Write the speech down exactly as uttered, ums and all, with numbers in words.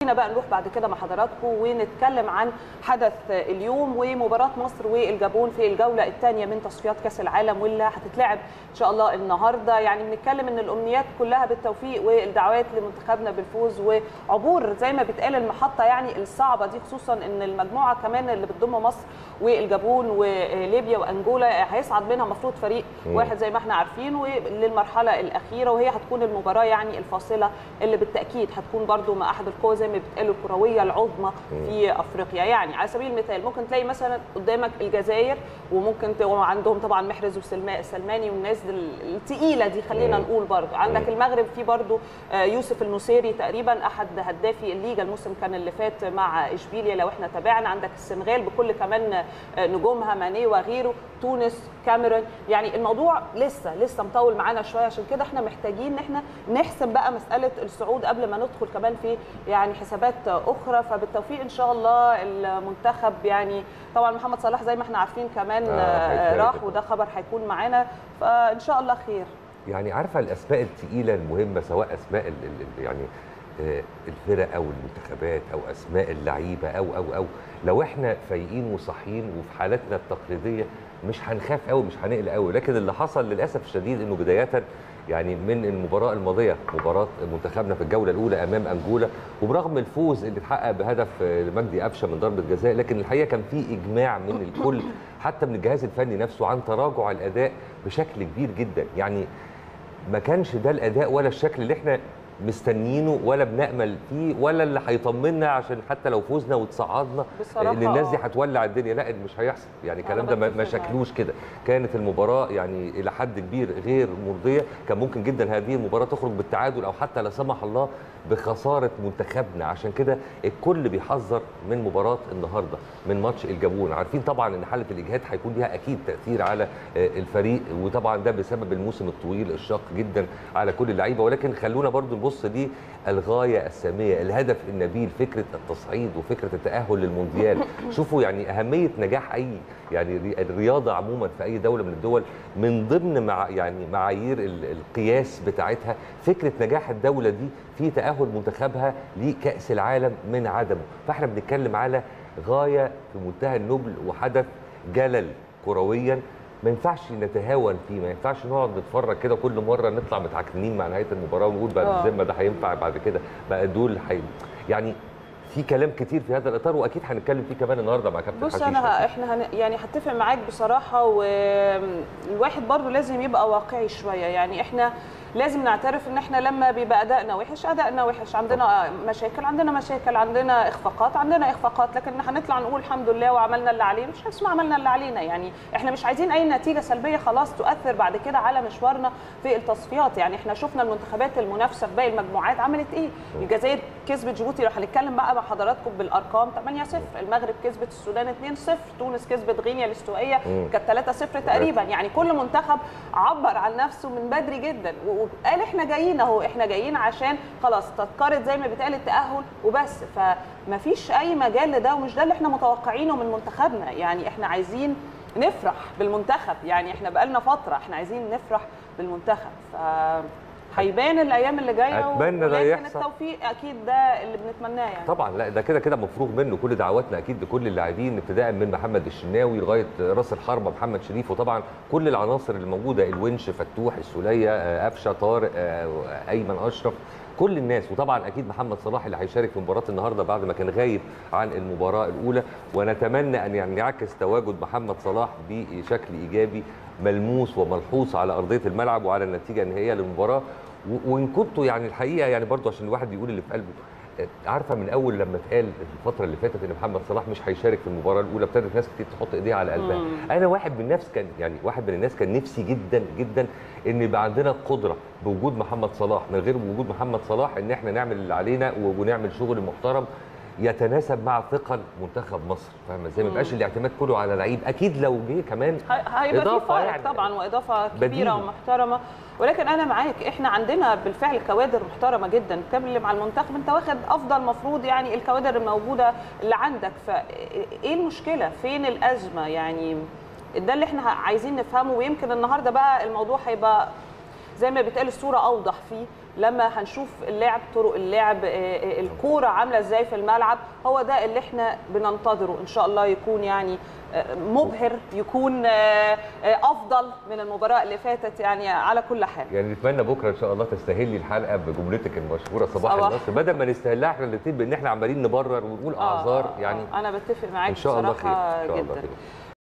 بقى نروح بعد كده مع حضراتكم ونتكلم عن حدث اليوم ومباراه مصر والجابون في الجوله الثانيه من تصفيات كاس العالم واللي هتتلعب ان شاء الله النهارده. يعني بنتكلم ان الامنيات كلها بالتوفيق والدعوات لمنتخبنا بالفوز وعبور زي ما بيتقال المحطه يعني الصعبه دي، خصوصا ان المجموعه كمان اللي بتضم مصر والجابون وليبيا وانجولا هيصعد منها المفروض فريق واحد زي ما احنا عارفين وللمرحله الاخيره، وهي هتكون المباراه يعني الفاصله اللي بالتاكيد هتكون برده مع احد القوى زي ما بتقال الكرويه العظمى في افريقيا. يعني على سبيل المثال ممكن تلاقي مثلا قدامك الجزائر، وممكن عندهم طبعا محرز وسلماني والناس الثقيله دي خلينا نقول. برضه عندك المغرب في برضه يوسف النصيري تقريبا احد هدافي الليجا الموسم كان اللي فات مع اشبيليا لو احنا تابعنا. عندك السنغال بكل كمان نجومها ماني وغيره، تونس، كاميرون. يعني الموضوع لسه لسه مطول معانا شويه، عشان كده احنا محتاجين ان احنا نحسم بقى مساله الصعود قبل ما ندخل كمان في يعني حسابات اخرى. فبالتوفيق ان شاء الله المنتخب. يعني طبعا محمد صلاح زي ما احنا عارفين كمان آه راح، وده خبر هيكون معانا، فان شاء الله خير. يعني عارفه الاسماء الثقيله المهمه، سواء اسماء ال ال يعني الفرق او المنتخبات او اسماء اللعيبه او او او لو احنا فايقين وصاحيين وفي حالتنا التقليديه مش هنخاف قوي، مش هنقلق قوي. لكن اللي حصل للاسف الشديد انه بدايه يعني من المباراه الماضيه، مباراه منتخبنا في الجوله الاولى امام انجولا، وبرغم الفوز اللي اتحقق بهدف مجدي قفشه من ضربه جزاء، لكن الحقيقه كان في اجماع من الكل حتى من الجهاز الفني نفسه عن تراجع الاداء بشكل كبير جدا. يعني ما كانش ده الاداء ولا الشكل اللي احنا مستنيينه ولا بنأمل فيه ولا اللي هيطمنا عشان حتى لو فوزنا وتصعدنا ان الناس دي هتولع الدنيا. لا، مش هيحصل. يعني الكلام ده ما شكلوش كده. كانت المباراه يعني الى حد كبير غير مرضيه. كان ممكن جدا هذه المباراه تخرج بالتعادل او حتى لا سمح الله بخساره منتخبنا. عشان كده الكل بيحذر من مباراه النهارده، من ماتش الجابون. عارفين طبعا ان حاله الاجهاد هيكون ليها اكيد تاثير على الفريق، وطبعا ده بسبب الموسم الطويل الشاق جدا على كل اللعيبه. ولكن خلونا برضو نبص دي الغايه الساميه، الهدف النبيل، فكره التصعيد وفكره التاهل للمونديال. شوفوا يعني اهميه نجاح اي يعني الرياضه عموما في اي دوله من الدول، من ضمن مع يعني معايير القياس بتاعتها فكره نجاح الدوله دي في تاهل منتخبها لكاس العالم من عدمه. فاحنا بنتكلم على غايه في منتهى النبل وحدث جلل كرويا ما ينفعش نتهاون فيه، ما ينفعش نقعد نتفرج كده كل مره نطلع متعكنين مع نهايه المباراه ونقول بقى الذمه ده هينفع بعد كده بقى دول حي... يعني في كلام كتير في هذا الاطار، واكيد هنتكلم فيه كمان النهارده مع كابتن حشيش. بص انا احنا هن يعني هتفق معاك بصراحه، والواحد برضو لازم يبقى واقعي شويه. يعني احنا لازم نعترف ان احنا لما بيبقى ادائنا وحش ادائنا وحش، عندنا مشاكل عندنا مشاكل عندنا اخفاقات عندنا اخفاقات، لكن هنطلع نقول الحمد لله وعملنا اللي علينا. مش هنسمع عملنا اللي علينا. يعني احنا مش عايزين اي نتيجه سلبيه خلاص تؤثر بعد كده على مشوارنا في التصفيات. يعني احنا شفنا المنتخبات المنافسه في باقي المجموعات عملت ايه. الجزائر كسبت جيبوتي، لو هنتكلم بقى مع حضراتكم بالارقام ثمانية صفر، المغرب كسبت السودان اثنين صفر، تونس كسبت غينيا الاستوائيه كانت ثلاثة صفر تقريبا. يعني كل منتخب عبر عن نفسه من بدري جدا وقال احنا جايين اهو، احنا جايين عشان خلاص تذكرت زي ما بيتقال التاهل وبس. فما فيش اي مجال لده، ومش ده اللي احنا متوقعينه من منتخبنا. يعني احنا عايزين نفرح بالمنتخب. يعني احنا بقالنا فتره احنا عايزين نفرح بالمنتخب. ف هيبان الايام اللي جايه، اتمنى ده يحصل. التوفيق اكيد ده اللي بنتمناه يعني. طبعا لا ده كده كده مفروغ منه. كل دعواتنا اكيد لكل اللاعبين ابتداء من محمد الشناوي لغايه راس الحربه محمد شريف، وطبعا كل العناصر اللي موجوده، الونش، فتوح، السوليه، قفشه، طارق، ايمن اشرف، كل الناس. وطبعا اكيد محمد صلاح اللي هيشارك في مباراه النهارده بعد ما كان غايب عن المباراه الاولى. ونتمنى ان ينعكس تواجد محمد صلاح بشكل ايجابي ملموس وملحوظ على ارضيه الملعب وعلى النتيجه النهائيه للمباراه. وان كنتوا يعني الحقيقه يعني برضو عشان الواحد بيقول اللي في قلبه، عارفه من اول لما اتقال الفتره اللي فاتت ان محمد صلاح مش هيشارك في المباراه الاولى ابتدت ناس كتير تحط ايديها على قلبها. مم. انا واحد من الناس كان يعني واحد من الناس كان نفسي جدا جدا ان يبقى عندنا قدره بوجود محمد صلاح، من غير وجود محمد صلاح ان احنا نعمل اللي علينا ونعمل شغل محترم يتناسب مع ثقل منتخب مصر. فاهمه ازاي؟ ما يبقاش الاعتماد كله على لعيب. اكيد لو جه كمان هيبقى في فرق يعني طبعا واضافه كبيره بديل ومحترمه. ولكن انا معاك، احنا عندنا بالفعل كوادر محترمه جدا. تكلم على المنتخب انت واخد افضل مفروض يعني الكوادر الموجوده اللي عندك. فايه المشكله؟ فين الازمه؟ يعني ده اللي احنا عايزين نفهمه. ويمكن النهارده بقى الموضوع هيبقى زي ما بيتقال الصوره اوضح فيه لما هنشوف اللعب، طرق اللعب، الكوره عامله ازاي في الملعب. هو ده اللي احنا بننتظره ان شاء الله يكون يعني مبهر، يكون افضل من المباراه اللي فاتت يعني على كل حال. يعني نتمنى بكره ان شاء الله تستهلي الحلقه بجملتك المشهوره صباح النصر، بدل ما نستهلها احنا الاثنين بان احنا عمالين نبرر ونقول اعذار. آه يعني انا بتفق معاك ان شاء الله خير. بصراحه إن شاء الله جدا. خير.